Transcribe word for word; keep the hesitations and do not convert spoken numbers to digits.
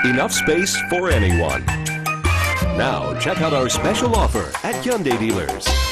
Enough space for anyone. Now check out our special offer at Hyundai dealers.